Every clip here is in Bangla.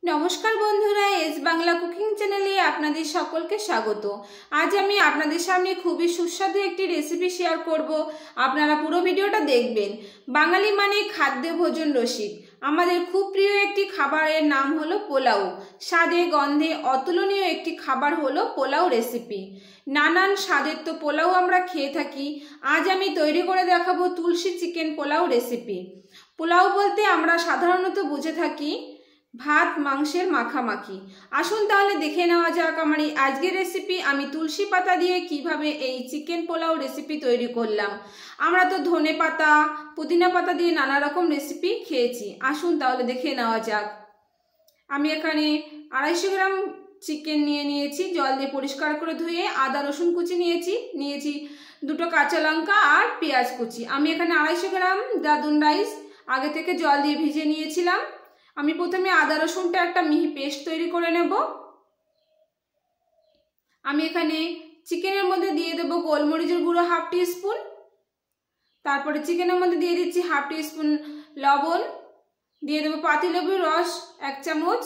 নমস্কার বন্ধুরা, এস বাংলা কুকিং চ্যানেলে আপনাদের সকলকে স্বাগত। আজ আমি আপনাদের সামনে খুবই সুস্বাদু একটি রেসিপি শেয়ার করব। আপনারা পুরো ভিডিওটা দেখবেন। বাঙালি মানে খাদ্য ভোজন রসিক। আমাদের খুব প্রিয় একটি খাবারের নাম হলো পোলাও। স্বাদে গন্ধে অতুলনীয় একটি খাবার হলো পোলাও রেসিপি। নানান স্বাদের তো পোলাও আমরা খেয়ে থাকি। আজ আমি তৈরি করে দেখাবো তুলসী চিকেন পোলাও রেসিপি। পোলাও বলতে আমরা সাধারণত বুঝে থাকি ভাত মাংসের মাখামাখি। আসুন তাহলে দেখে নেওয়া যাক আমার এই আজকের রেসিপি। আমি তুলসী পাতা দিয়ে কিভাবে এই চিকেন পোলাও রেসিপি তৈরি করলাম। আমরা তো ধনে পাতা পুদিনা পাতা দিয়ে নানা রকম রেসিপি খেয়েছি। আসুন তাহলে দেখে নেওয়া যাক। আমি এখানে 250 গ্রাম চিকেন নিয়েছি, জল দিয়ে পরিষ্কার করে ধুয়ে। আদা রসুন কুচি নিয়েছি 2টো কাঁচা লঙ্কা আর পেঁয়াজ কুচি। আমি এখানে 250 গ্রাম দাদুন রাইস আগে থেকে জল দিয়ে ভিজিয়ে নিয়েছিলাম। আমি প্রথমে আদা রসুনটা একটা মিহি পেস্ট তৈরি করে নেব। আমি এখানে চিকেনের মধ্যে দিয়ে দেব গোলমরিচের গুঁড়ো 1/2 টিস্পুন। তারপরে চিকেনের মধ্যে দিয়ে দিচ্ছি 1/2 টিস্পুন লবণ, দিয়ে দেব পাতিলেবুর রস 1 চামচ।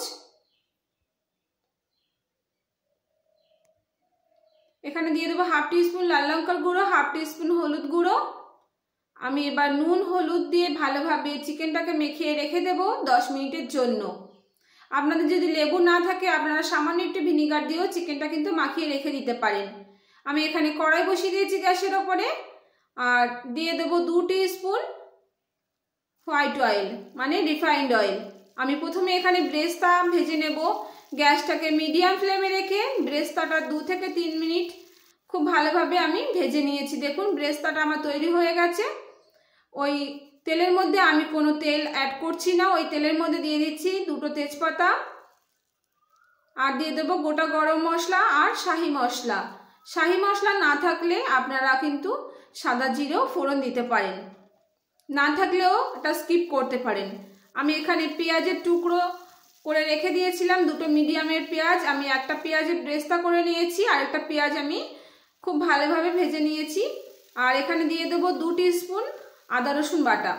এখানে দিয়ে দেব 1/2 টিস্পুন লাল লঙ্কার গুঁড়ো, 1/2 টিস্পুন হলুদ গুঁড়ো। আমি এবার নুন হলুদ দিয়ে ভালোভাবে চিকেনটাকে মেখে রেখে দেব 10 মিনিটের জন্য। আপনাদের যদি লেবু না থাকে আপনারা সামান্য একটু ভিনিগার দিয়েও চিকেনটা কিন্তু মাখিয়ে রেখে দিতে পারেন। আমি এখানে কড়াই বসিয়ে দিয়েছি গ্যাসের ওপরে, আর দিয়ে দেব 2 টিস্পুন হোয়াইট অয়েল মানে রিফাইন্ড অয়েল। আমি প্রথমে এখানে ব্রেস্তা ভেজে নেব। গ্যাসটাকে মিডিয়াম ফ্লেমে রেখে ব্রেস্তাটা 2 থেকে 3 মিনিট খুব ভালোভাবে আমি ভেজে নিয়েছি। দেখুন ব্রেস্তাটা আমার তৈরি হয়ে গেছে। ওই তেলের মধ্যে আমি কোনো তেল অ্যাড করছি না, ওই তেলের মধ্যে দিয়ে দিচ্ছি 2টো তেজপাতা, আর দিয়ে দেবো গোটা গরম মশলা আর শাহি মশলা। শাহি মশলা না থাকলে আপনারা কিন্তু সাদা জিরেও ফোড়ন দিতে পারেন, না থাকলেও এটা স্কিপ করতে পারেন। আমি এখানে পেঁয়াজের টুকরো করে রেখে দিয়েছিলাম, 2টো মিডিয়ামের পেঁয়াজ। আমি একটা পেঁয়াজের ব্রেস্তা করে নিয়েছি, আর একটা পেঁয়াজ আমি খুব ভালোভাবে ভেজে নিয়েছি। আর এখানে দিয়ে দেবো 2 টিস্পুন আদা রসুন বাটা।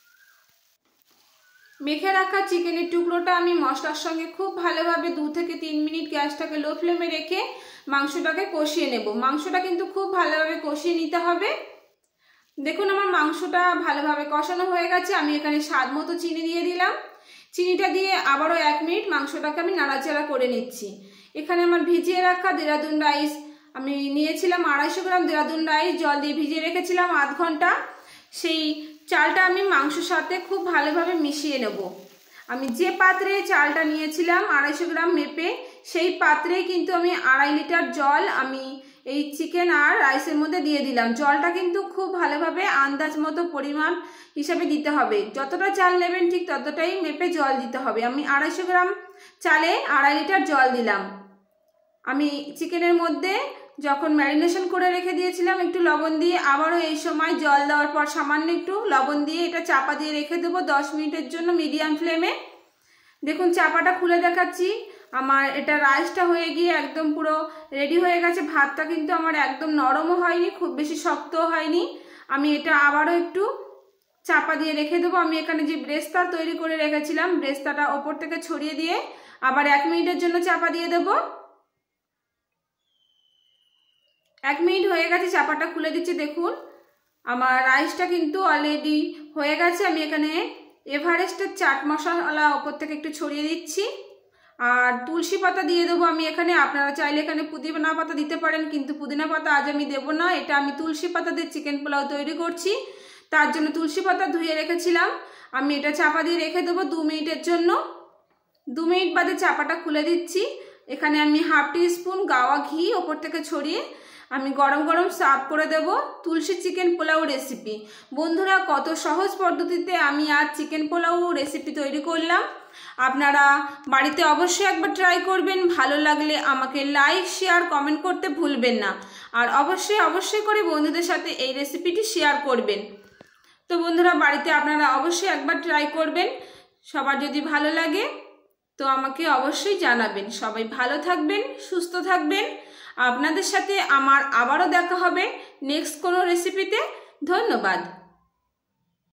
মেখে রাখা চিকেনের টুকরোটা আমি মশলার সঙ্গে খুব ভালোভাবে 2 থেকে 3 মিনিট গ্যাসটাকে লো ফ্লেমে রেখে মাংসটাকে কষিয়ে নেব। মাংসটা কিন্তু খুব ভালোভাবে কষিয়ে নিতে হবে। দেখুন আমার মাংসটা ভালোভাবে কষানো হয়ে গেছে। আমি এখানে স্বাদ মতো চিনি দিয়ে দিলাম। চিনিটা দিয়ে আবারও 1 মিনিট মাংসটাকে আমি নাড়াচাড়া করে নিচ্ছি। এখানে আমার ভিজিয়ে রাখা দেরাদুন রাইস আমি নিয়েছিলাম 250 গ্রাম দেরাদুন রাইস, জল দিয়ে ভিজিয়ে রেখেছিলাম আধ ঘন্টা। সেই চালটা আমি মাংসের সাথে খুব ভালোভাবে মিশিয়ে নেব। আমি যে পাত্রে চালটা নিয়েছিলাম 250 গ্রাম মেপে, সেই পাত্রেই কিন্তু আমি 2.5 লিটার জল আমি এই চিকেন আর রাইসের মধ্যে দিয়ে দিলাম। জলটা কিন্তু খুব ভালোভাবে আন্দাজ মতো পরিমাণ হিসাবে দিতে হবে। যতটা চাল নেবেন ঠিক ততটাই মেপে জল দিতে হবে। আমি 250 গ্রাম চালে 2.5 লিটার জল দিলাম। আমি চিকেনের মধ্যে যখন ম্যারিনেশন করে রেখে দিয়েছিলাম একটু লবণ দিয়ে, আবারও এই সময় জল দেওয়ার পর সামান্য একটু লবণ দিয়ে এটা চাপা দিয়ে রেখে দেবো 10 মিনিটের জন্য মিডিয়াম ফ্লেমে। দেখুন চাপাটা খুলে দেখাচ্ছি। আমার এটা রাইসটা হয়ে গিয়ে একদম পুরো রেডি হয়ে গেছে। ভাতটা কিন্তু আমার একদম নরমও হয়নি, খুব বেশি শক্তও হয়নি। আমি এটা আবারও একটু চাপা দিয়ে রেখে দেবো। আমি এখানে যে ব্রেস্তা তৈরি করে রেখেছিলাম ব্রেস্তাটা ওপর থেকে ছড়িয়ে দিয়ে আবার 1 মিনিটের জন্য চাপা দিয়ে দেবো। 1 মিনিট হয়ে গেছে, চাপাটা খুলে দিচ্ছি। দেখুন আমার রাইসটা কিন্তু অলরেডি হয়ে গেছে। আমি এখানে এভারেস্টের চাট মশলা ওপর থেকে একটু ছড়িয়ে দিচ্ছি, আর তুলসী পাতা দিয়ে দেবো আমি এখানে। আপনারা চাইলে এখানে পুদিনা পাতা দিতে পারেন, কিন্তু পুদিনা পাতা আজ আমি দেবো না। এটা আমি তুলসী পাতা দিয়ে চিকেন পোলাও তৈরি করছি, তার জন্য তুলসী পাতা ধুয়ে রেখেছিলাম। আমি এটা চাপা দিয়ে রেখে দেবো 2 মিনিটের জন্য। 2 মিনিট বাদে চাপাটা খুলে দিচ্ছি। এখানে আমি 1/2 টিস্পুন গাওয়া ঘি ওপর থেকে ছড়িয়ে আমি গরম গরম সার্ভ করে দেব তুলসী চিকেন পোলাও রেসিপি। বন্ধুরা কত সহজ পদ্ধতিতে আমি আজ চিকেন পোলাও রেসিপি তৈরি করলাম। আপনারা বাড়িতে অবশ্যই একবার ট্রাই করবেন। ভালো লাগলে আমাকে লাইক শেয়ার কমেন্ট করতে ভুলবেন না, আর অবশ্যই করে বন্ধুদের সাথে এই রেসিপিটি শেয়ার করবেন। তো বন্ধুরা বাড়িতে আপনারা অবশ্যই একবার ট্রাই করবেন। সবার যদি ভালো লাগে তো আমাকে অবশ্যই জানাবেন। সবাই ভালো থাকবেন, সুস্থ থাকবেন। আপনাদের সাথে আমার আবারও দেখা হবে নেক্সট কোনো রেসিপিতে। ধন্যবাদ।